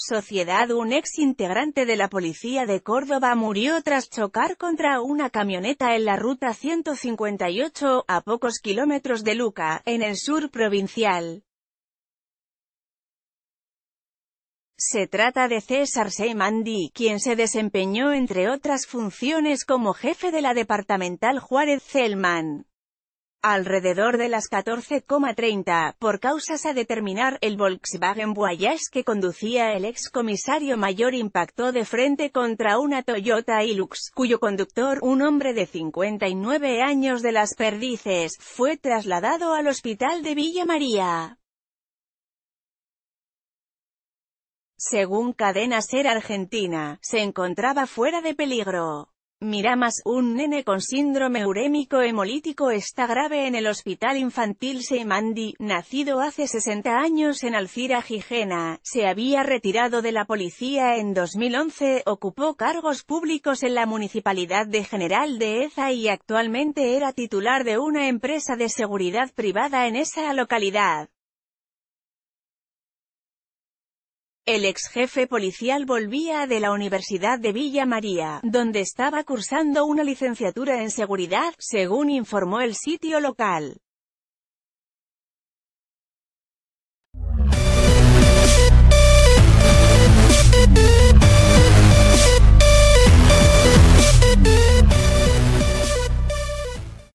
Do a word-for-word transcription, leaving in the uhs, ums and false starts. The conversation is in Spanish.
Sociedad. Un ex integrante de la policía de Córdoba murió tras chocar contra una camioneta en la ruta ciento cincuenta y ocho, a pocos kilómetros de Luca, en el sur provincial. Se trata de César Seymandi, quien se desempeñó entre otras funciones como jefe de la departamental Juárez Celman. Alrededor de las catorce treinta, por causas a determinar, el Volkswagen Voyage que conducía el ex comisario mayor impactó de frente contra una Toyota Hilux, cuyo conductor, un hombre de cincuenta y nueve años de Las Perdices, fue trasladado al hospital de Villa María. Según Cadena SER Argentina, se encontraba fuera de peligro. Miramas, un nene con síndrome urémico hemolítico está grave en el Hospital Infantil Seymandi, nacido hace sesenta años en Alcira, Gijena. Se había retirado de la policía en dos mil once, ocupó cargos públicos en la Municipalidad de General Dehesa y actualmente era titular de una empresa de seguridad privada en esa localidad. El ex jefe policial volvía de la Universidad de Villa María, donde estaba cursando una licenciatura en seguridad, según informó el sitio local.